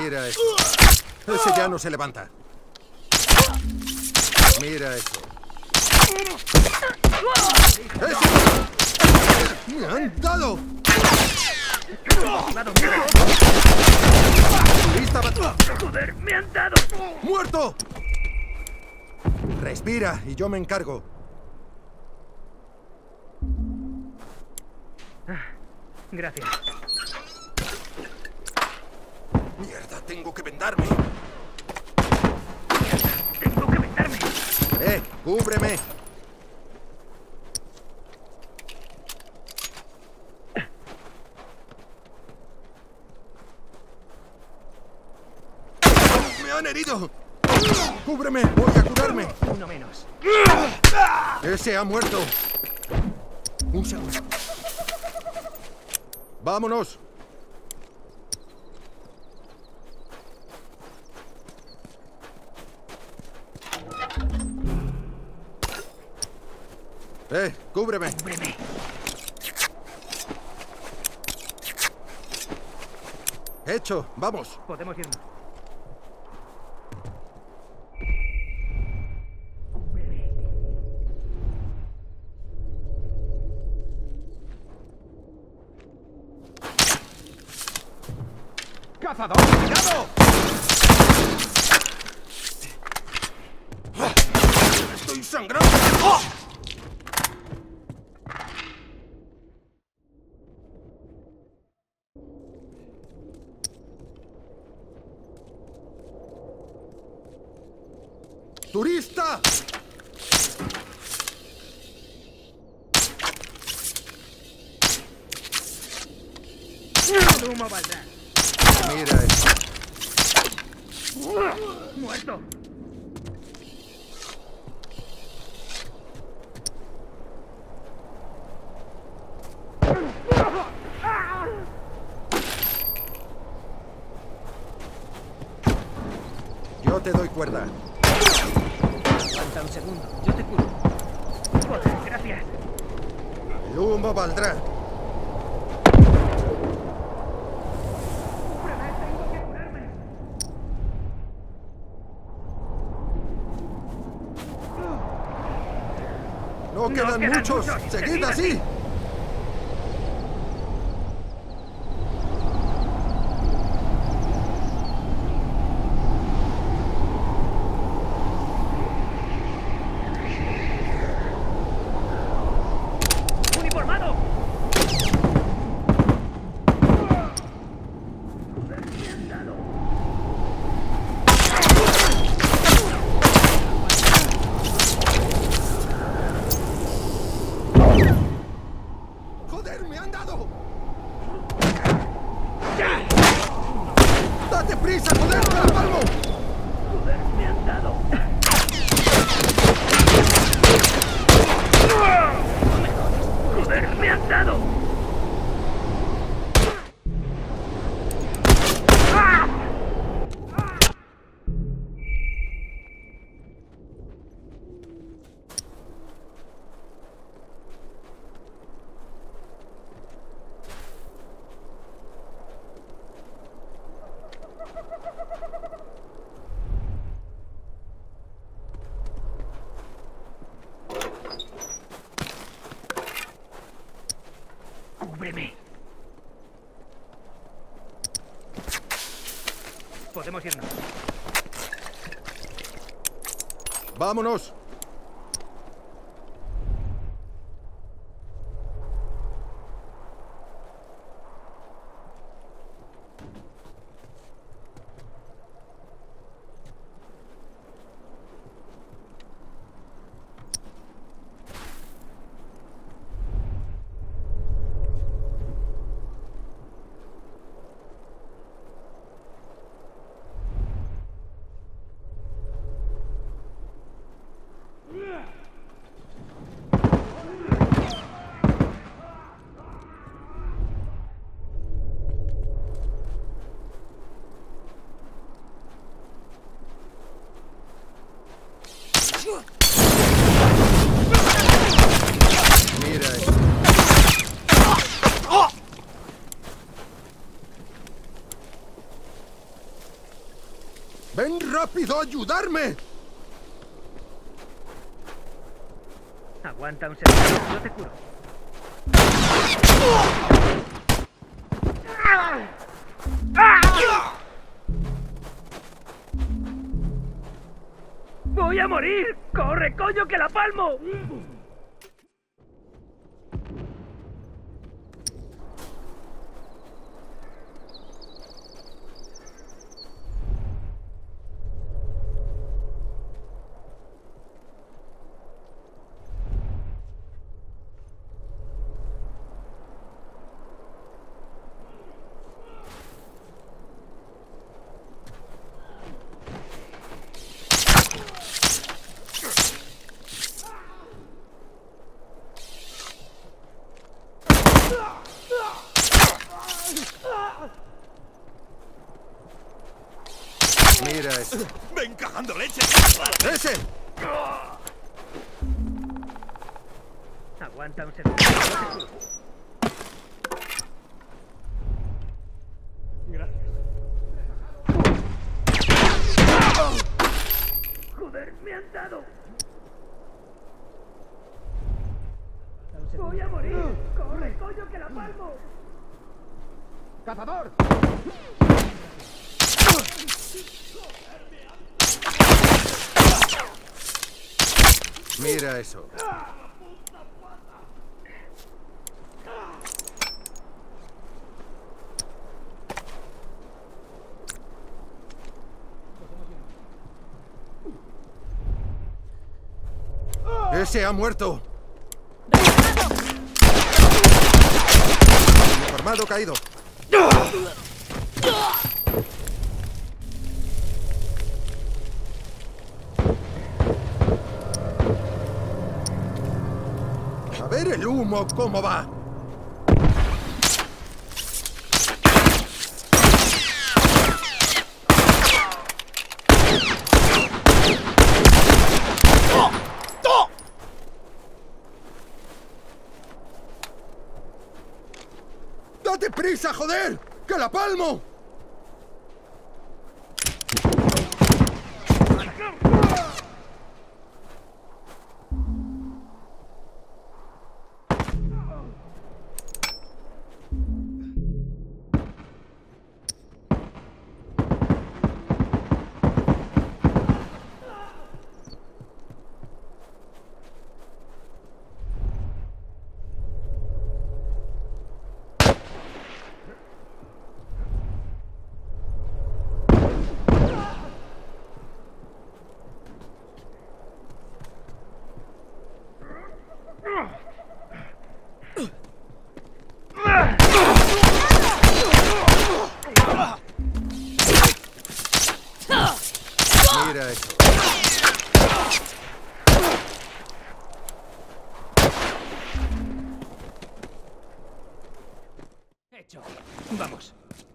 Mira eso. Ese ya no se levanta. Mira eso. ¡Ese! ¡Me han dado! ¡Lista! ¡Joder, me han dado! ¡Muerto! Respira y yo me encargo. Gracias. Mierda, tengo que vendarme. Tengo que vendarme. Cúbreme. ¡Me han herido! ¡Cúbreme! ¡Voy a curarme! Uno menos. ¡Ese ha muerto! Un segundo. ¡Vámonos! ¡Cúbreme! Cúbreme. ¡Hecho! ¡Vamos! Podemos irnos. ¡Cazador! ¡Cuidado! ¡Estoy sangrando! ¡Oh! ¡Turista! El humo valdrá. Mira eso. ¡Muerto! Yo te doy cuerda. Aguanta un segundo. Yo te curo. Joder, gracias. El humo valdrá. Tengo que curarme. No quedan muchos. Seguid así. ¡Uniformado! ¡Joder, me han dado! ¡Date prisa, joder, te la palmo! ¡Joder, me han dado! ¡Joder, me han dado! ¡Cúbreme! Podemos irnos. ¡Vámonos! ¡Rápido, ayudarme! Aguanta un segundo, yo te curo. ¡Voy a morir! ¡Corre, coño, que la palmo! Mira eso. ¡Ven cagando leche! ¡Ese! Aguanta un segundo, yo te curo. Gracias. ¡Joder, me han dado! ¡Voy a morir! ¡Corre, coño, que la palmo! ¡Cazador! Mira eso. ¡Ese ha muerto! Uniformado caído. A ver el humo, ¿cómo va? ¡Date prisa, joder! ¡Que la palmo! Mira eso. Hecho. Vamos.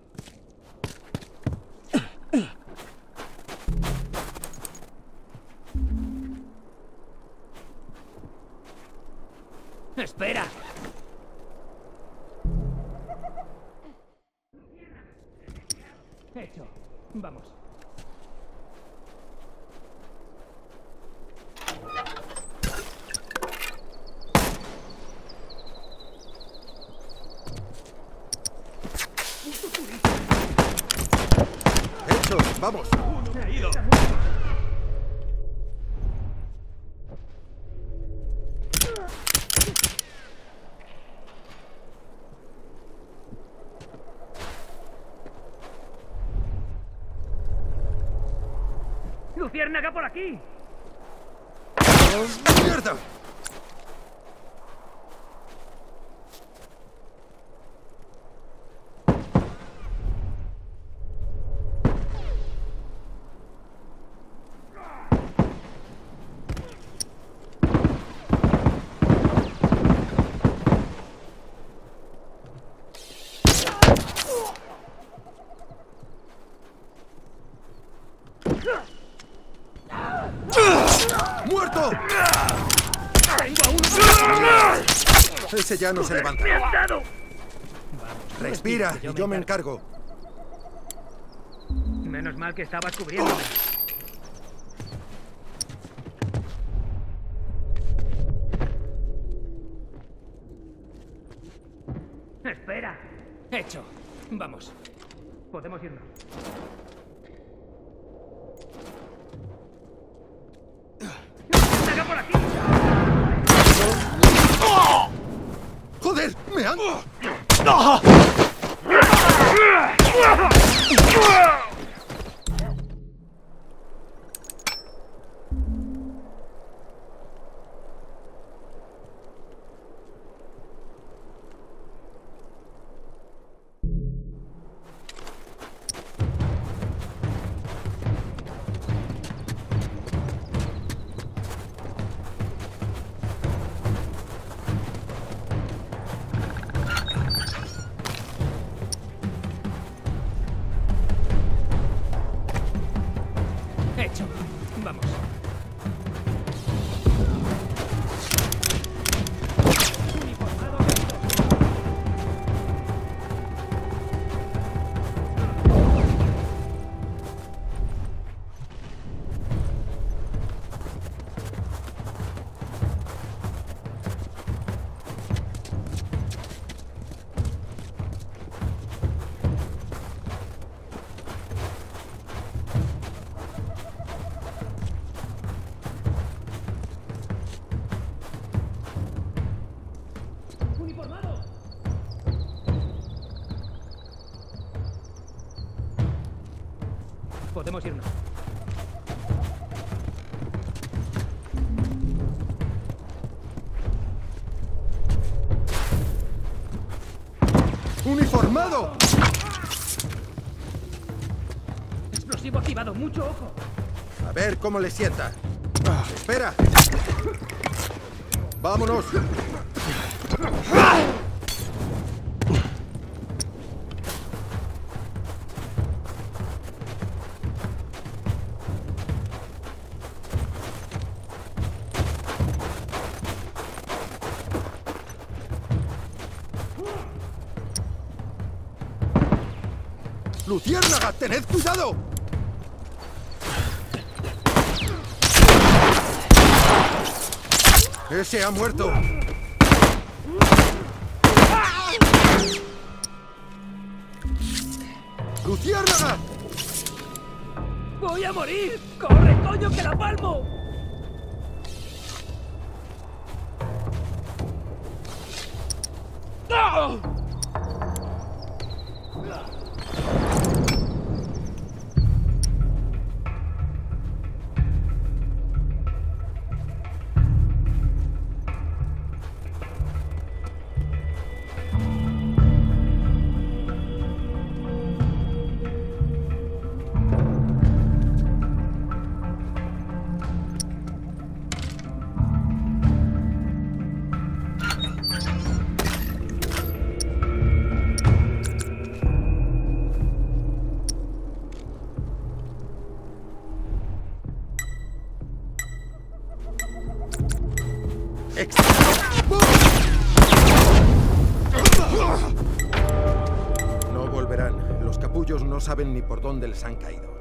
¡Espera! Hecho. Vamos. Hecho, vamos. ¡Me ha ido! ¡Luciérnaga por aquí! ¡Oh, mierda! ¡Muerto! ¡Tengo a uno! Ese ya no se levanta. ¡Me han dado! Respira y yo me encargo. Menos mal que estabas cubriéndome. Espera. Hecho. Vamos. Podemos irnos. ¡Salga por aquí! ¡Joder! ¡Me han... Hecho. Vamos. Podemos irnos. ¡Uniformado! Explosivo activado. Mucho ojo. A ver cómo le sienta. ¡Espera! ¡Vámonos! ¡Luciérnaga! ¡Tened cuidado! ¡Ese ha muerto! ¡Luciérnaga! ¡Voy a morir! ¡Corre, coño, que la palmo! ¡No! No volverán. Los capullos no saben ni por dónde les han caído.